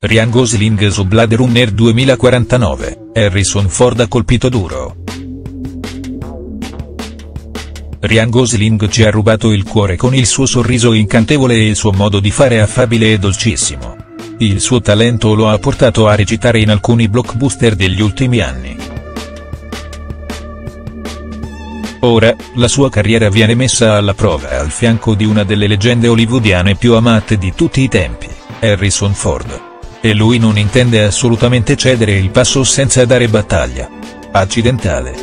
Ryan Gosling su Blade Runner 2049, Harrison Ford ha colpito duro. Ryan Gosling ci ha rubato il cuore con il suo sorriso incantevole e il suo modo di fare affabile e dolcissimo. Il suo talento lo ha portato a recitare in alcuni blockbuster degli ultimi anni. Ora, la sua carriera viene messa alla prova al fianco di una delle leggende hollywoodiane più amate di tutti i tempi, Harrison Ford. E lui non intende assolutamente cedere il passo senza dare battaglia. Accidentale.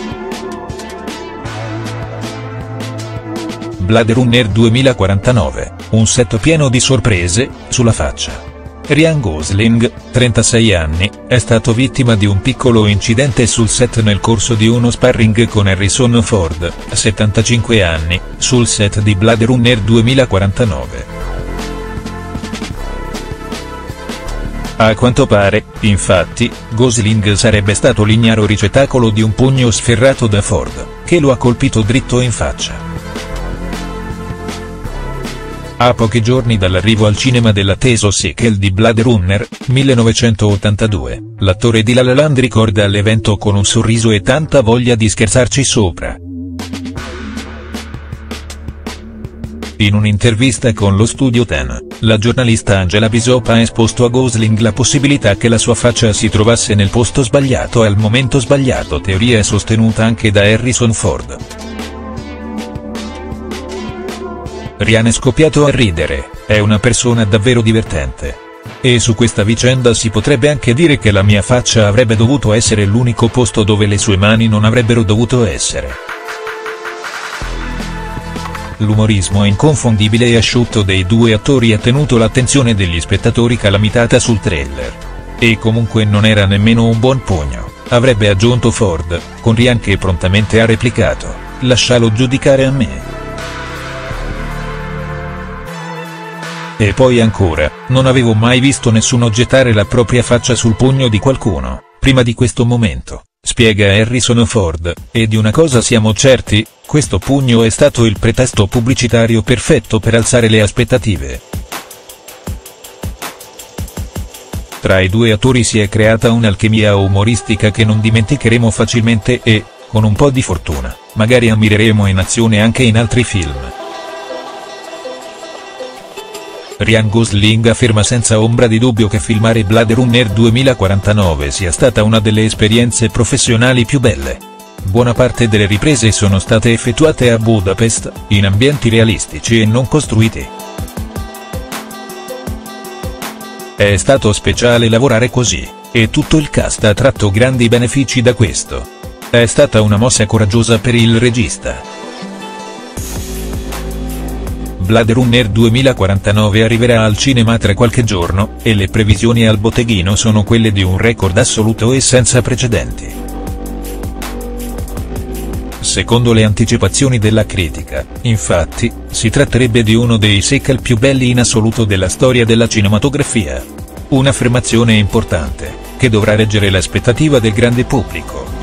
Blade Runner 2049, un set pieno di sorprese, sulla faccia. Ryan Gosling, 36 anni, è stato vittima di un piccolo incidente sul set nel corso di uno sparring con Harrison Ford, 75 anni, sul set di Blade Runner 2049. A quanto pare, infatti, Gosling sarebbe stato l'ignaro ricettacolo di un pugno sferrato da Ford, che lo ha colpito dritto in faccia. A pochi giorni dall'arrivo al cinema dell'atteso sequel di Blade Runner, 1982, l'attore di La La Land ricorda l'evento con un sorriso e tanta voglia di scherzarci sopra. In un'intervista con lo Studio 10, la giornalista Angela Bishop ha esposto a Gosling la possibilità che la sua faccia si trovasse nel posto sbagliato al momento sbagliato, teoria sostenuta anche da Harrison Ford. Ryan è scoppiato a ridere, è una persona davvero divertente. E su questa vicenda si potrebbe anche dire che la mia faccia avrebbe dovuto essere l'unico posto dove le sue mani non avrebbero dovuto essere. L'umorismo inconfondibile e asciutto dei due attori ha tenuto l'attenzione degli spettatori calamitata sul trailer. E comunque non era nemmeno un buon pugno, avrebbe aggiunto Ford, con Ryan che prontamente ha replicato: "Lascialo giudicare a me". E poi ancora, non avevo mai visto nessuno gettare la propria faccia sul pugno di qualcuno, prima di questo momento, spiega Harrison Ford, e di una cosa siamo certi, questo pugno è stato il pretesto pubblicitario perfetto per alzare le aspettative. Tra i due attori si è creata un'alchimia umoristica che non dimenticheremo facilmente e, con un po' di fortuna, magari ammireremo in azione anche in altri film. Ryan Gosling afferma senza ombra di dubbio che filmare Blade Runner 2049 sia stata una delle esperienze professionali più belle. Buona parte delle riprese sono state effettuate a Budapest, in ambienti realistici e non costruiti. È stato speciale lavorare così, e tutto il cast ha tratto grandi benefici da questo. È stata una mossa coraggiosa per il regista. Blade Runner 2049 arriverà al cinema tra qualche giorno, e le previsioni al botteghino sono quelle di un record assoluto e senza precedenti. Secondo le anticipazioni della critica, infatti, si tratterebbe di uno dei sequel più belli in assoluto della storia della cinematografia. Un'affermazione importante, che dovrà reggere l'aspettativa del grande pubblico.